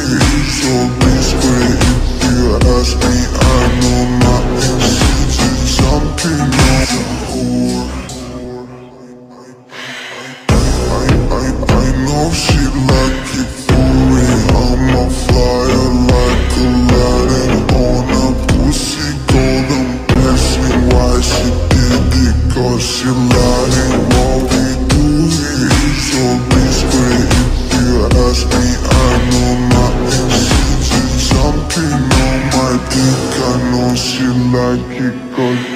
So discreet, if you ask me, I know my exes is something on the whore. I know she like it for me. I'm a flyer like Aladdin on a pussy golden blessing. Why she did it? Cause she lying. What we do here is so discreet. If you ask me, I know my exes is something on my dick. I know she like it cause